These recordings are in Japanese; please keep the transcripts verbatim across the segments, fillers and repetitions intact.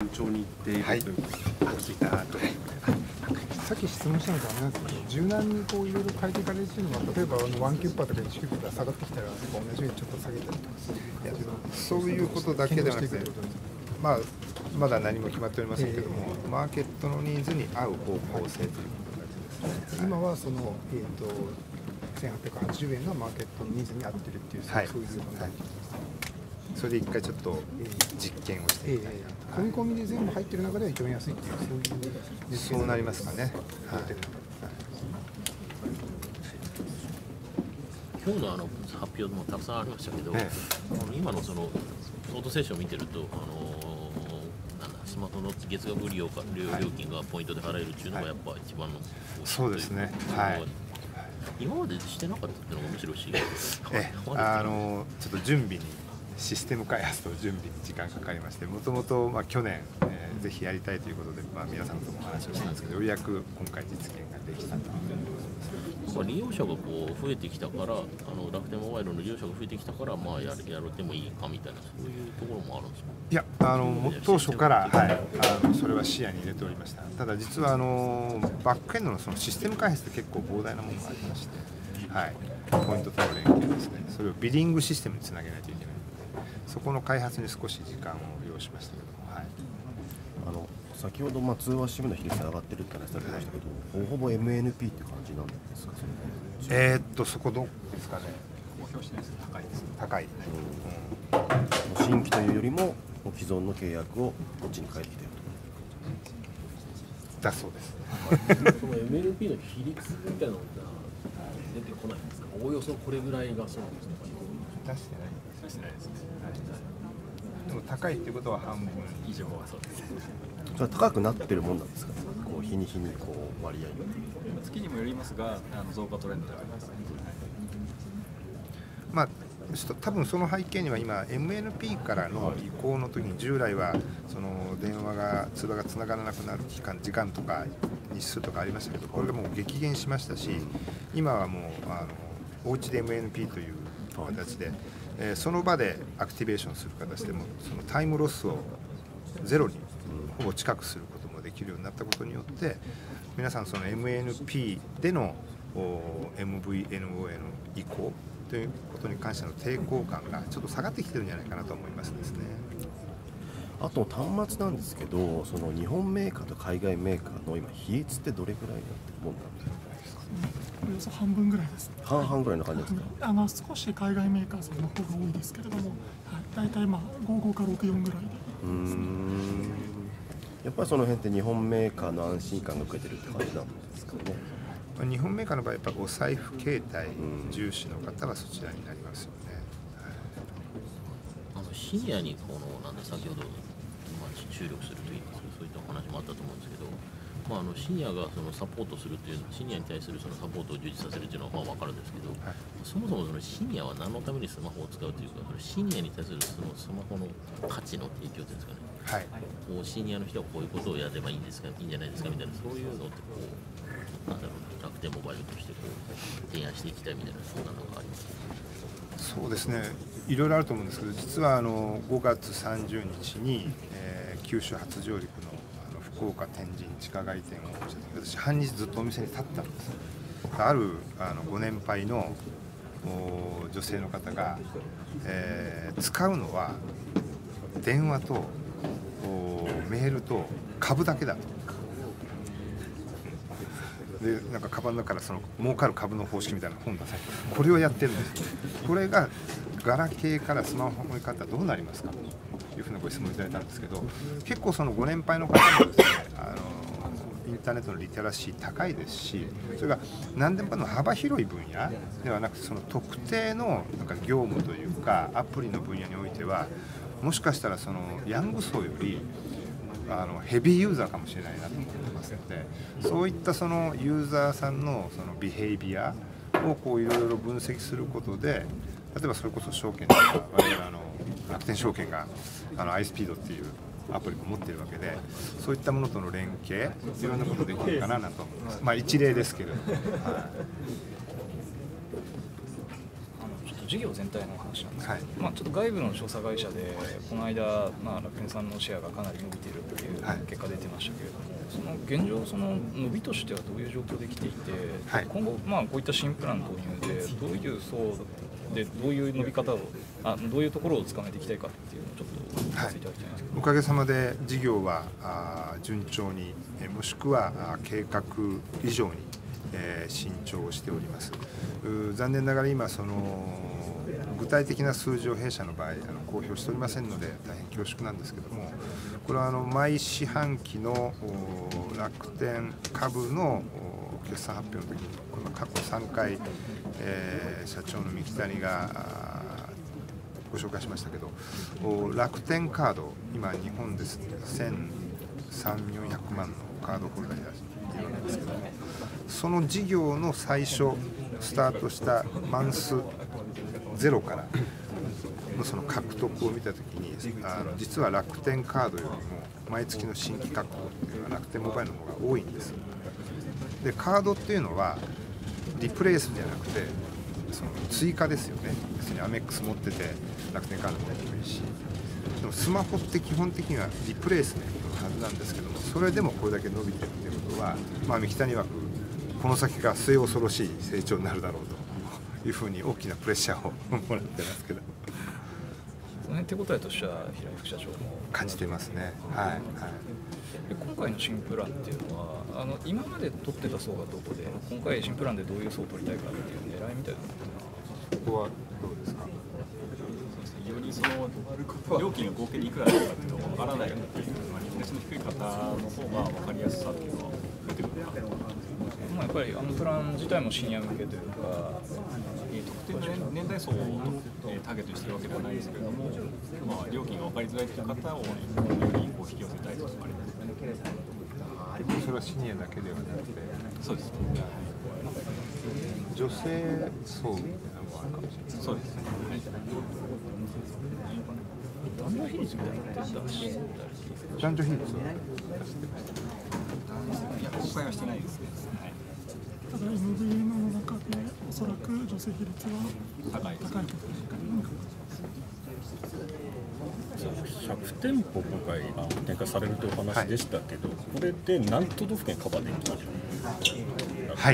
順調にいっている、はい、ということで、はい、 さっき質問したのとあれなんですけど、柔軟にこういろいろ変えていかれるっていうのは、例えばあのワンキュッパーとかいちキュッパーが下がってきたら、同じようにちょっと下げたりとか、いやそういうことだけではなくて、まあ、まだ何も決まっておりませんけども、えー、マーケットのニーズに合う方向性ということだけですね。 今はその、えーと、せんはっぴゃくはちじゅうえんがマーケットのニーズに合ってるっていう、はい、そういうことなんです。 それで一回ちょっと実験をしてみたいな、 込み込みで全部入ってる中では一番安いっていう、そういうそうなりますかね。はい、 今日のあの発表もたくさんありましたけど、ええ、今のそのソートセッションを見てると、あのー、なんだスマホの月額利用か利用料金がポイントで払えるっていうのがやっぱ一番の、はい、 そうですね。はい。 今までしてなかったっていうのがむしろ不思議です。 ええ、あのちょっと準備に。システム開発と準備に時間かかりまして、もともと去年、えー、ぜひやりたいということで、まあ、皆さんともお話をしたんですけど、ようやく今回実現ができたということです。 利用者がこう増えてきたから、あの楽天モバイルの利用者が増えてきたから、まあやるやるてもいいかみたいな、そういうところもあるんですか。 いや、あの当初から、はい、あのそれは視野に入れておりました。ただ実はあのバックエンドのそのシステム開発って結構膨大なものがありまして、はい、ポイントとの連携ですね。それをビリングシステムにつなげないといけない。そこの開発に少し時間を要しましたけど、はい、 あの先ほどまあ通話支部の比率が上がってるって話されてましたけど、はい、ほぼほぼ エムエヌピー って感じなんですか。それえー、っとそこどうですかね。 公表してないです。高いです。 高い。 うん、新規というよりも既存の契約をこっちに変えてきていると。だそうです。 その エムエヌピー の比率みたいなのが出てこないんですか。おおよそこれぐらいがそうなんですか。 出してない。出してないですね。でも高いっていうことは半分以上はそうです。 それは高くなってるもんなんですか。こう日に日にこう割合が。 月にもよりますが、あの増加トレンドであります。 まあちょっと多分その背景には今 エムエヌピー からの移行の時に従来はその電話が通話がつながらなくなる期間時間とか日数とかありましたけど、これがもう激減しましたし、今はもうあのおうちで エムエヌピー という形で。えー、その場でアクティベーションする形でもそのタイムロスをゼロにほぼ近くすることもできるようになったことによって、皆さんその エムエヌピー での エムブイエヌオー への移行ということに関しての抵抗感がちょっと下がってきてるんじゃないかなと思いますですね。 あと端末なんですけど、その日本メーカーと海外メーカーの今比率ってどれぐらいになってるもんなんですか。 およそ半分ぐらいです。 半々ぐらいの感じですか。 あの少し海外メーカーさんの方が多いですけれども、はい、大体まあごじゅうごかろくじゅうよんぐらいで。 うーん。やっぱりその辺って日本メーカーの安心感が受けてるって感じなんですかね。 日本メーカーの場合やっぱお財布携帯重視の方はそちらになりますよね。 あのシニアにこのなんで先ほど、まあ、注力するといいますか、そういったお話もあったと思うんですけど。まあ、あのシニアがそのサポートするというシニアに対するそのサポートを充実させるというのはまあ分かるんですけど、はい、そもそもそのシニアは何のためにスマホを使うというか、それシニアに対するそのスマホの価値の提供というんですかね、はい、こうシニアの人はこういうことをやればいいんですか、いいんじゃないですかみたいな、そういうのってこうなんだろうな、楽天モバイルとしてこう提案していきたいみたいな、そんなのがありますか。 そうですね、いろいろあると思うんですけど、実はあのごがつさんじゅうにちに、えー、九州初上陸の福岡天神地下街店を私半日ずっとお店に立ったんです。あるあのご年配の女性の方が、えー、使うのは電話とメールと株だけだと。でなんかカバンの中からその儲かる株の方式みたいな本出されて、これをやってるんです。これがガラケーからスマホに変わったらどうなりますかというふうなご質問いただいたんですけど、結構そのご年配の方もですね、あのインターネットのリテラシー高いですし、それが何でもかの幅広い分野ではなくて、その特定のなんか業務というかアプリの分野においては、もしかしたらそのヤング層よりあのヘビーユーザーかもしれないなと思ってますので、そういったそのユーザーさんのそのビヘイビアをこういろいろ分析することで、例えばそれこそ証券とか我々あの楽天証券があの アイスピードっていうアプリも持っているわけで、そういったものとの連携いろんなことできるかなと思います。まあ一例ですけれども。はい、 あのちょっと事業全体の話なんですけど、 はい、 まあ、ちょっと外部の調査会社でこの間、まあ、楽天さんのシェアがかなり伸びているという結果出てましたけれども、はい、その現状、その伸びとしてはどういう状況できていて、はい、今後、まあ、こういった新プラン導入でどういう層でどういう伸び方をあどういうところをつかめていきたいかっていうのをちょっと聞かせていただきたいんですけど、 はい、おかげさまで事業はあ順調にもしくはあ計画以上に、えー、伸長しております。残念ながら今その具体的な数字を弊社の場合あの公表しておりませんので大変恐縮なんですけども、これはあの毎四半期の楽天株の決算発表の時にこの過去さんかい、えー、社長の三木谷がご紹介しましたけど、楽天カード今日本ですせんさんびゃく、よんひゃくまんのカードホルダーがいるわけですけども、その事業の最初スタートしたマンスゼロからのその獲得を見たときにあの実は楽天カードよりも毎月の新規獲得というのは楽天モバイルの方が多いんです。でカードっていうのはリプレイスじゃなくてその追加ですよね。別にアメックス持ってて楽天カードみたいにもいいし、でもスマホって基本的にはリプレイスメントのはずなんですけども、それでもこれだけ伸びてるっていうことは、まあ、三木谷曰くこの先が末恐ろしい成長になるだろうというふうに大きなプレッシャーをもらってますけど、 その辺手応えとしては平井副社長も感じていますね。はい、はい、 で今回の新プランっていうのはあの今まで取ってた層がどこで、今回新プランでどういう層を取りたいかっていう狙いみたいなここはどうですか。 よりその料金が合計でいくらなのかっていうのが分からないよっていう、まあ、リテラシーの低い方の方が分かりやすさっていうのは出てくるかなと思います。まあ、やっぱりあのプラン自体もシニア向けというか、特定の年代層をターゲットにしてるわけではないですけれども、まあ、料金が分かりづらいという方をよりこう引き寄せたいというのがありますね。 それはシニアだけではなくて、 そうです。 女性層みたいなのもあるかもしれない。 そうですね。男女比率みたいなのって出してたり、 男女比率を出してます。 いや、公開はしてないですね。はい、 ただ エムブイエム の中でおそらく女性比率は高いです。 高いというひゃくてんぽ今回あの展開されるというお話でしたけど、はい、これで何都道府県カバーできる？ はい。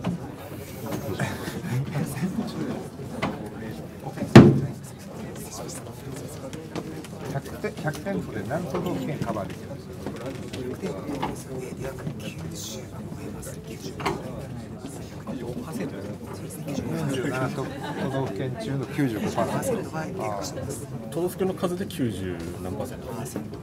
ひゃくてん、ひゃくてんぽで何都道府県カバーできるんですか？よんじゅうなな都道府県中の きゅうじゅうごパーセント。 都道府県の数できゅうじゅう何パーセント？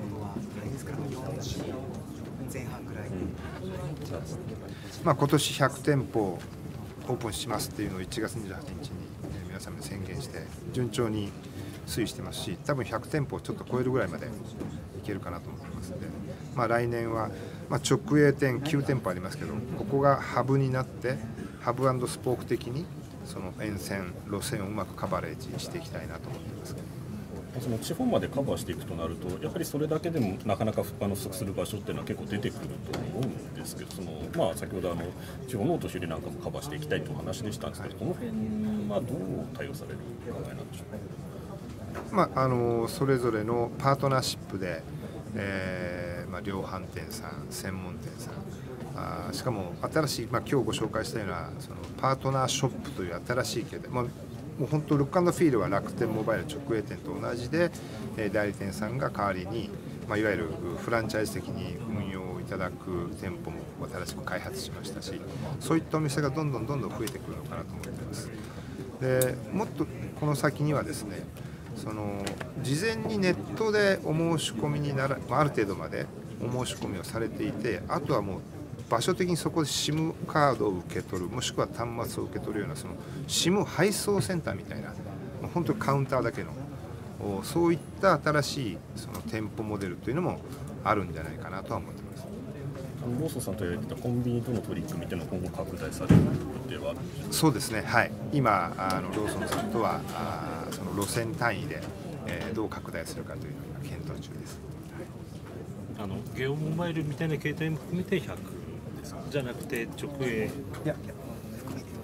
まあ今年ひゃくてんぽオープンしますっていうのをいちがつにじゅうはちにちに皆様に宣言して順調に推移してますし、多分ひゃくてんぽをちょっと超えるぐらいまでいけるかなと思ってますので、まあ、来年は、まあ、直営店きゅうてんぽありますけど、ここがハブになってハブ&スポーク的にその沿線路線をうまくカバレージしていきたいなと思っています。 その地方までカバーしていくとなると、やっぱりそれだけでもなかなかあの不足する場所っていうのは結構出てくると思うんですけど、そのまあ先ほどあの地方のお年寄りなんかもカバーしていきたいというお話でしたんですけど、この辺はどう対応される考えなんでしょうか。 まあ、あのそれぞれのパートナーシップで、えーまあ、量販店さん、専門店さん、あしかも新しい、まあ、今日ご紹介したようなそのパートナーショップという新しい形で、まあ、もう本当ルック&フィールは楽天モバイル直営店と同じで、えー、代理店さんが代わりに、まあ、いわゆるフランチャイズ的に運用いただく店舗も新しく開発しましたし、そういったお店がどんどんどんどん増えてくるのかなと思っています。でもっとこの先にはですね、その事前にネットでお申し込みにならある程度までお申し込みをされていて、あとはもう場所的にそこで SIM カードを受け取る、もしくは端末を受け取るようなその SIM 配送センターみたいな、本当にカウンターだけのそういった新しいその店舗モデルというのもあるんじゃないかなとは思っています。 あのローソンさんと言われてたコンビニとの取り組みというのは今後拡大される予定はあるんでしょうか。 そうですね、はい、今あのローソンさんとはあその路線単位で、えー、どう拡大するかというのを今検討中です。 あのゲオモバイルみたいな携帯も含めてひゃくですか、じゃなくて直営。 いや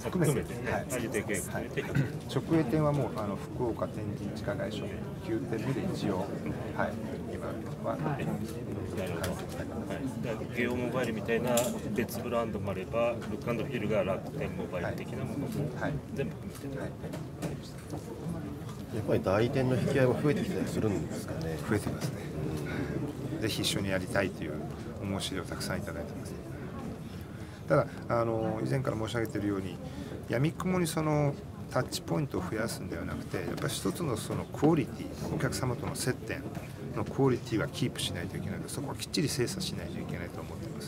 含めて、はい、 予定計画含めて、はい、 直営店はもうあの福岡、天神、地下街所きゅうてんめで一応、はい、今は完成したかな。 ゲオモバイルみたいな別ブランドもあれば、ルックアンドフィルが楽天モバイル的なものも全部含めて、はいはい、 やっぱり代理店の引き合いも増えてきたりするんですかね。 増えてますね。ぜひ一緒にやりたいというお申し入れをたくさんいただいてます。ただあの以前から申し上げているように、闇雲にそのタッチポイントを増やすんではなくて、やっぱり一つのそのクオリティ、お客様との接点のクオリティはキープしないといけないので、そこはきっちり精査しないといけないと思っています。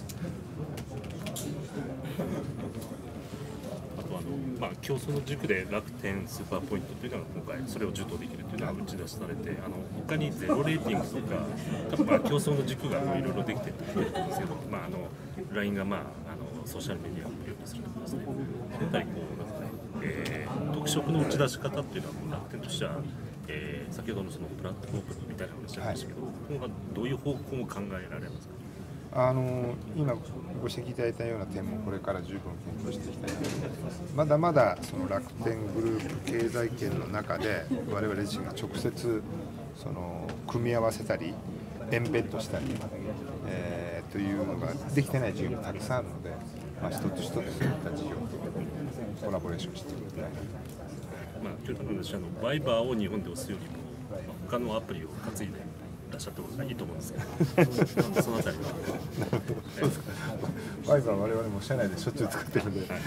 あとあの、まあ、競争の軸で楽天スーパーポイントというのが今回それを受討できるというのが打ち出しされて、あの他にゼロレーティングとか、多分まあ競争の軸がいろいろできてると思うんですけど、まあ、あの ライン が、まあ、あのソーシャルメディアを利用するとかですね、やっぱりこうなんかね、えー、特色の打ち出し方っていうのは楽天としては、えー、先ほどのそのプラットフォームみたいな話ありましたけど、はい、今後はどういう方向を考えられますか。 あの今ご指摘いただいたような点もこれから十分検討していきたいと思います。まだまだその楽天グループ経済圏の中で我々自身が直接その組み合わせたりエンベッドしたり、えー、というのができてない事業もたくさんあるので、まあ、一つ一つそういった事業とコラボレーションしていきたいなと思います。 まあ、今日の話あのバイバーを日本で押すよりも、まあ、他のアプリを担いでいらっしゃった方がいいと思うんですけど、そのあたりは。 そうですか。バイバー我々も社内でしょっちゅう使ってるんで、はい、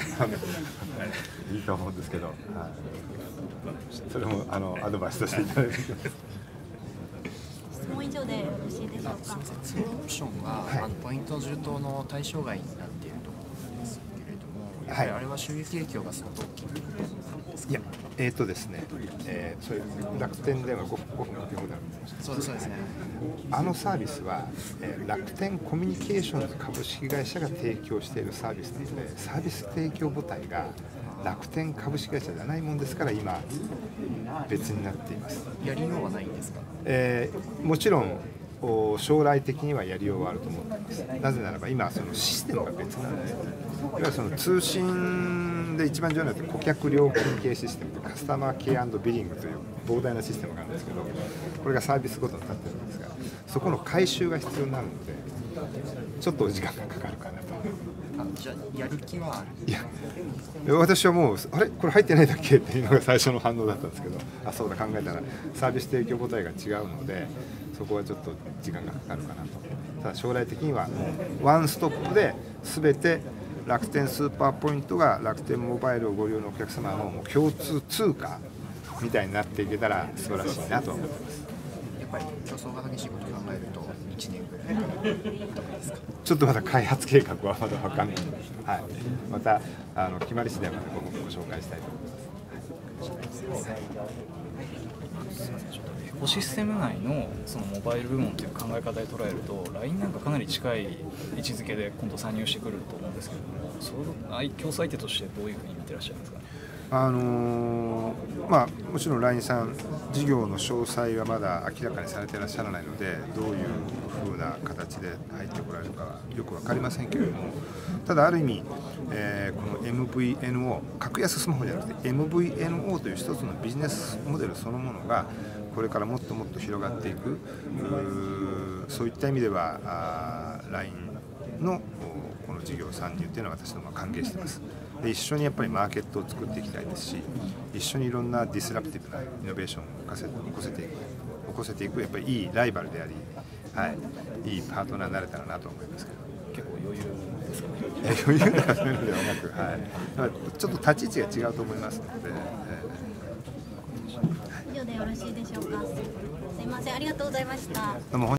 いいと思うんですけど、はい、それもあのアドバイスとしていただいて。 質問以上でよろしいでしょうか。 ツーオプションが、はい、あのポイント受討の対象外になっていると思うんですけれども、やっぱりあれは収益影響が相当大きいということなんですか。 いや、えーとですね、えー、それ楽天ではごふんごふんかけほどあるんです。 そうですね。 あのサービスは、えー、楽天コミュニケーションズ株式会社が提供しているサービスなので、サービス提供母体が楽天株式会社じゃないもんですから、今別になっています。 やりようはないんですか。 えー、もちろん将来的にはやりようはあると思っています。なぜならば今そのシステムが別なので、いわゆるその通信で一番重要なのは顧客料金系システムとカスタマーケア&ビリングという膨大なシステムがあるんですけど、これがサービスごとに立ってるんですが、そこの回収が必要になるのでちょっと時間がかかるかなと。 あ、じゃあやる気はある。 いや、私はもうあれこれ入ってないだっけっていうのが最初の反応だったんですけど、あ、そうだ、考えたらサービス提供母体が違うので、そこはちょっと時間がかかるかなと。ただ将来的にはワンストップで全て楽天スーパーポイントが楽天モバイルをご利用のお客様のもう共通通貨みたいになっていけたら素晴らしいなと思います。 やっぱり競争が激しいことを考えるといちねんぐらいですか。 ちょっとまだ開発計画はまだ分かんないので、はい、またあの決まり次第またごご紹介したいと思います。 エコシステム内のそのモバイル部門という考え方で捉えると ライン なんかかなり近い位置づけで今度参入してくると思うんですけども、その競争相手としてどういうふうに見てらっしゃいますか。 あのーまあ、もちろん ライン さん事業の詳細はまだ明らかにされていらっしゃらないので、どういうふうな形で入ってこられるかはよく分かりませんけれども、ただある意味、えー、この エムブイエヌオー 格安スマホじゃなくて エムブイエヌオー という一つのビジネスモデルそのものがこれからもっともっと広がっていく、そういった意味では ライン のこの事業参入というのは私どもは歓迎しています。で一緒にやっぱりマーケットを作っていきたいですし、一緒にいろんなディスラプティブなイノベーションを起こせ、起こせていく、起こせていくやっぱりいいライバルであり、はい、いいパートナーになれたらなと思いますけど。 結構余裕ですかね。 余裕なそういうのではなく、はい、ちょっと立ち位置が違うと思いますので。 以上でよろしいでしょうか。すいません、ありがとうございました。 どうも